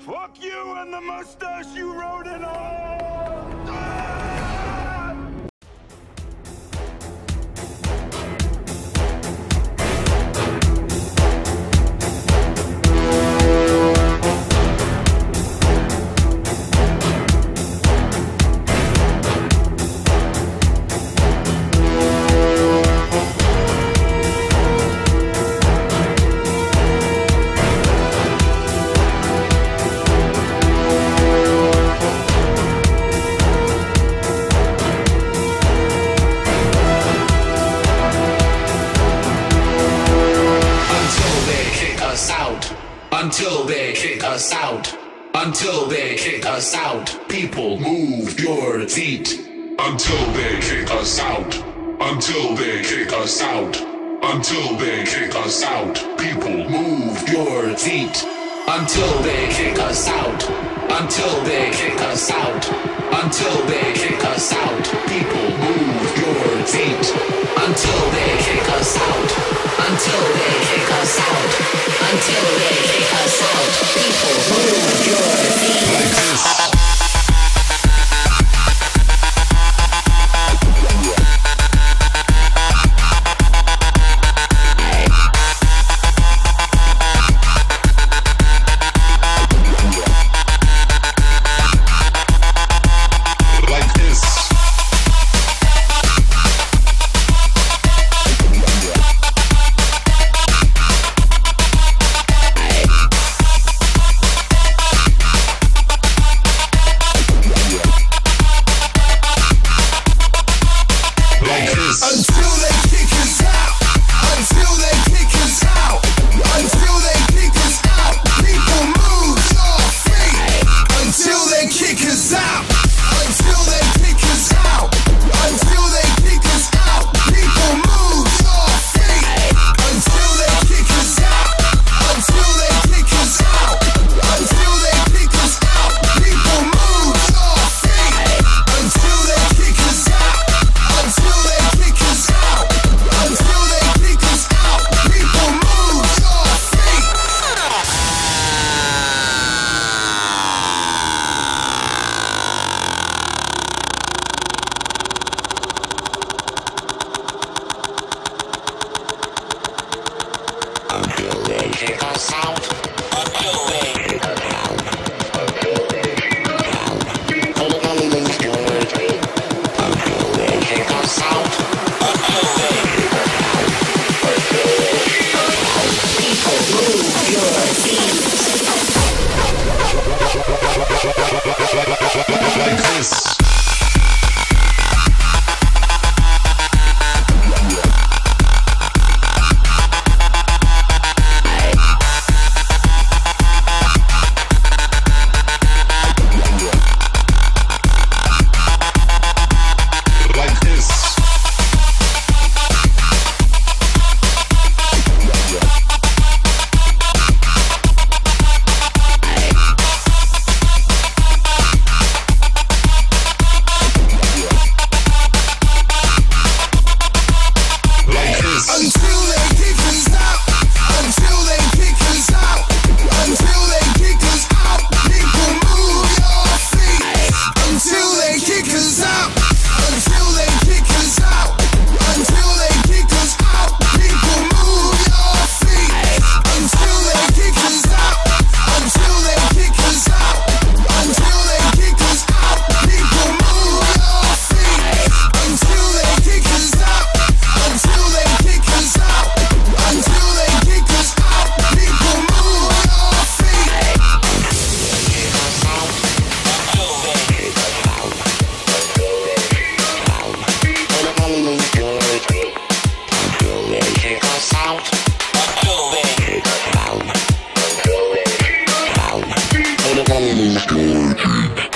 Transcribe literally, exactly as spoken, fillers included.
Fuck you and the mustache you rode in on! Ah! Until they kick us out. Until they kick us out. People, move your feet. Until they kick us out. Until they kick us out. Until they kick us out. People, move your feet. Until they kick us out. Until they kick us out. Until they kick us out. People, move your feet. Until they kick us out. Until they kick us out. Until they kick us out. People, move your feet. Like this. Until they kick us out. Until they kick us out. Until they kick us out. Until they kick us out. Until they kick us out. Until they kick us out. People, move your feet. Like this. Until they kick us out.